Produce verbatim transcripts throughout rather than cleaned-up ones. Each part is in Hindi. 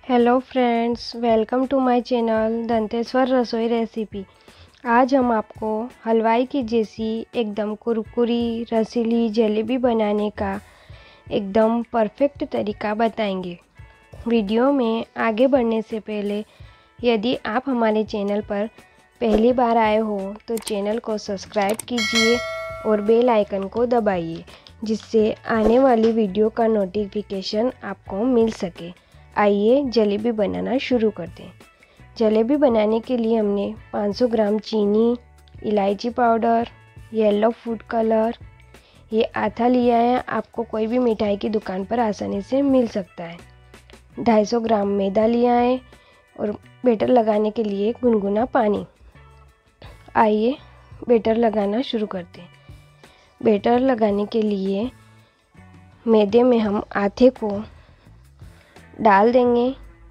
Hello friends, welcome to my channel Danteshwar Rasoi recipe. आज हम आपको हलवाई की जैसी एकदम कुरकुरी रसीली जलेबी बनाने का एकदम परफेक्ट तरीका बताएंगे। वीडियो में आगे बढ़ने से पहले यदि आप हमारे चैनल पर पहली बार आए हो तो चैनल को सब्सक्राइब कीजिए और बेल आइकन को दबाइए, जिससे आने वाली वीडियो का नोटिफिकेशन आपको मिल सके। आइए जलेबी बनाना शुरू करते हैं। जलेबी बनाने के लिए हमने पाँच सौ ग्राम चीनी, इलायची पाउडर, येलो फूड कलर, ये आथा लिया है। आपको कोई भी मिठाई की दुकान पर आसानी से मिल सकता है। दो सौ पचास ग्राम मैदा लिया है और बैटर लगाने के लिए गुनगुना पानी। आइए बैटर लगाना शुरू करते हैं। बैटर लगाने के लिए मैदे में हम आटे को डाल देंगे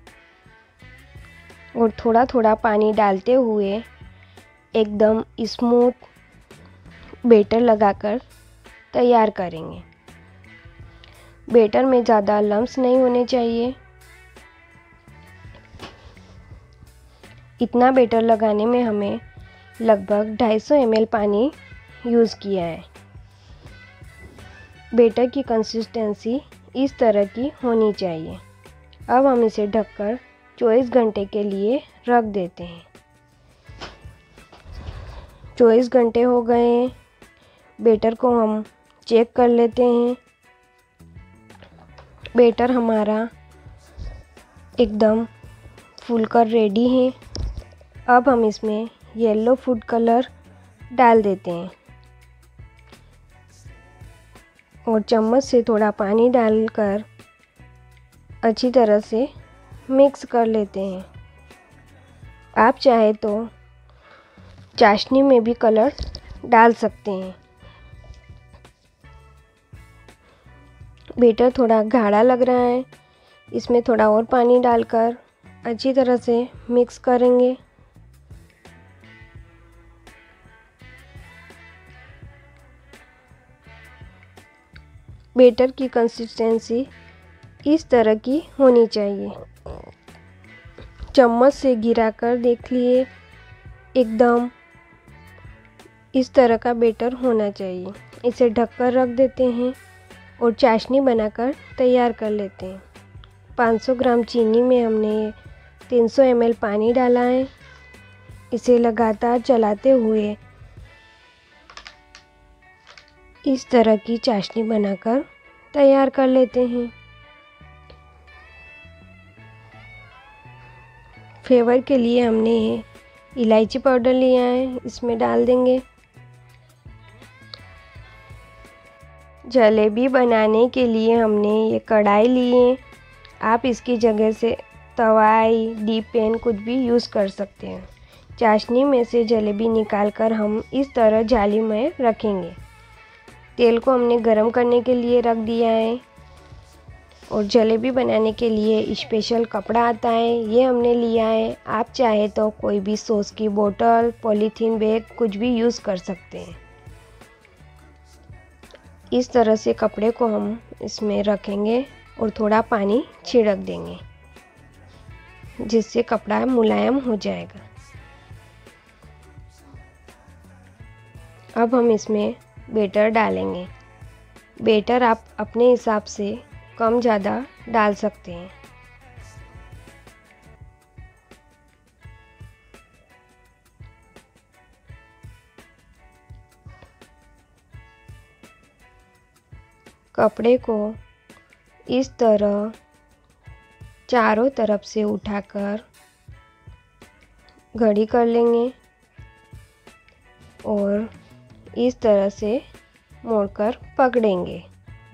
और थोड़ा थोड़ा पानी डालते हुए एकदम स्मूथ बैटर लगाकर तैयार करेंगे। बैटर में ज़्यादा लम्स नहीं होने चाहिए। इतना बैटर लगाने में हमें लगभग दो सौ पचास एम एल पानी यूज़ किया है। बैटर की कंसिस्टेंसी इस तरह की होनी चाहिए। अब हम इसे ढककर चौबीस घंटे के लिए रख देते हैं। चौबीस घंटे हो गए हैं। बैटर को हम चेक कर लेते हैं। बैटर हमारा एकदम फूलकर रेडी है। अब हम इसमें येलो फूड कलर डाल देते हैं और चम्मच से थोड़ा पानी डालकर अच्छी तरह से मिक्स कर लेते हैं। आप चाहे तो चाशनी में भी कलर डाल सकते हैं। बैटर थोड़ा गाढ़ा लग रहा है, इसमें थोड़ा और पानी डालकर अच्छी तरह से मिक्स करेंगे। बैटर की कंसिस्टेंसी इस तरह की होनी चाहिए। चम्मच से गिराकर देख लिए, एकदम इस तरह का बैटर होना चाहिए। इसे ढककर रख देते हैं और चाशनी बनाकर तैयार कर लेते हैं। पाँच सौ ग्राम चीनी में हमने तीन सौ एम एल पानी डाला है। इसे लगातार चलाते हुए इस तरह की चाशनी बनाकर तैयार कर लेते हैं। फ्लेवर के लिए हमने इलायची पाउडर लिया है, इसमें डाल देंगे। जलेबी बनाने के लिए हमने ये कढ़ाई ली है। आप इसकी जगह से तवाई, डीप पैन कुछ भी यूज़ कर सकते हैं। चाशनी में से जलेबी निकालकर हम इस तरह जाली में रखेंगे। तेल को हमने गरम करने के लिए रख दिया है और जलेबी बनाने के लिए स्पेशल कपड़ा आता है, ये हमने लिया है। आप चाहे तो कोई भी सॉस की बोतल, पॉलीथीन बैग कुछ भी यूज़ कर सकते हैं। इस तरह से कपड़े को हम इसमें रखेंगे और थोड़ा पानी छिड़क देंगे, जिससे कपड़ा मुलायम हो जाएगा। अब हम इसमें बैटर डालेंगे। बैटर आप अपने हिसाब से कम ज़्यादा डाल सकते हैं। कपड़े को इस तरह चारों तरफ से उठाकर घड़ी कर लेंगे और इस तरह से मोड़कर पकड़ेंगे।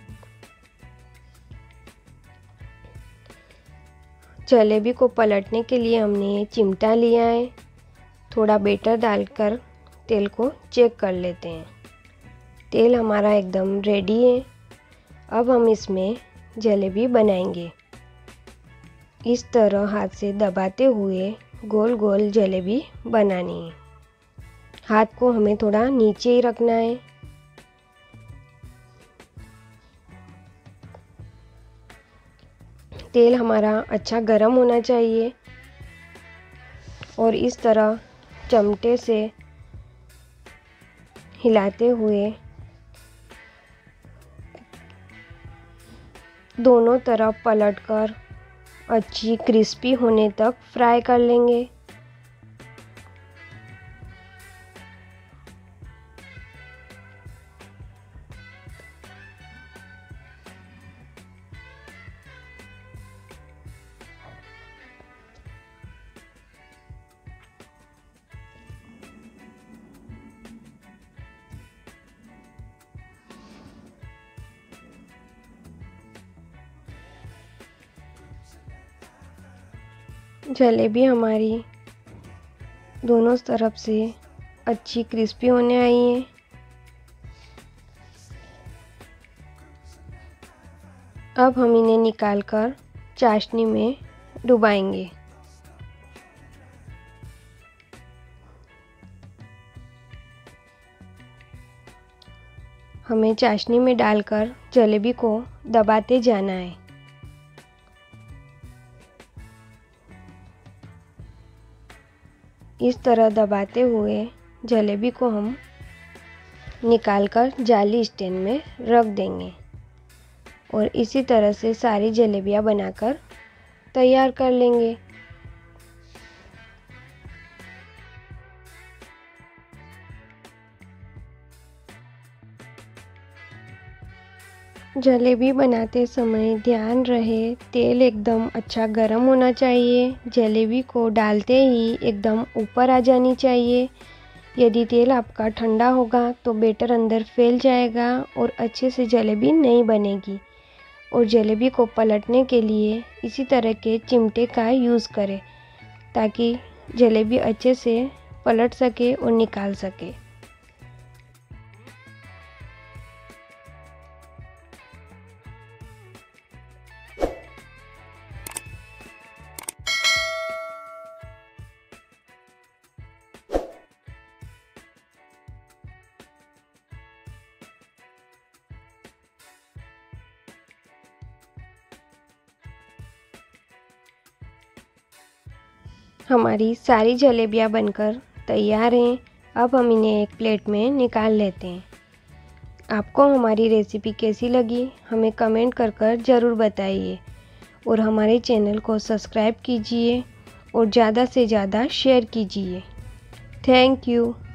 जलेबी को पलटने के लिए हमने चिमटा लिया है। थोड़ा बैटर डालकर तेल को चेक कर लेते हैं। तेल हमारा एकदम रेडी है। अब हम इसमें जलेबी बनाएंगे। इस तरह हाथ से दबाते हुए गोल गोल जलेबी बनानी है। हाथ को हमें थोड़ा नीचे ही रखना है। तेल हमारा अच्छा गरम होना चाहिए और इस तरह चमटे से हिलाते हुए दोनों तरफ पलटकर अच्छी क्रिस्पी होने तक फ्राई कर लेंगे। जलेबी हमारी दोनों तरफ से अच्छी क्रिस्पी होने आई है। अब हम इन्हें निकालकर चाशनी में डुबाएंगे। हमें चाशनी में डालकर जलेबी को दबाते जाना है। इस तरह दबाते हुए जलेबी को हम निकालकर जाली स्टैंड में रख देंगे और इसी तरह से सारी जलेबियां बनाकर तैयार कर लेंगे। जलेबी बनाते समय ध्यान रहे तेल एकदम अच्छा गरम होना चाहिए। जलेबी को डालते ही एकदम ऊपर आ जानी चाहिए। यदि तेल आपका ठंडा होगा तो बैटर अंदर फैल जाएगा और अच्छे से जलेबी नहीं बनेगी। और जलेबी को पलटने के लिए इसी तरह के चिमटे का यूज़ करें ताकि जलेबी अच्छे से पलट सके और निकाल सके। हमारी सारी जलेबियां बनकर तैयार हैं। अब हम इन्हें एक प्लेट में निकाल लेते हैं। आपको हमारी रेसिपी कैसी लगी हमें कमेंट कर कर ज़रूर बताइए और हमारे चैनल को सब्सक्राइब कीजिए और ज़्यादा से ज़्यादा शेयर कीजिए। Thank you.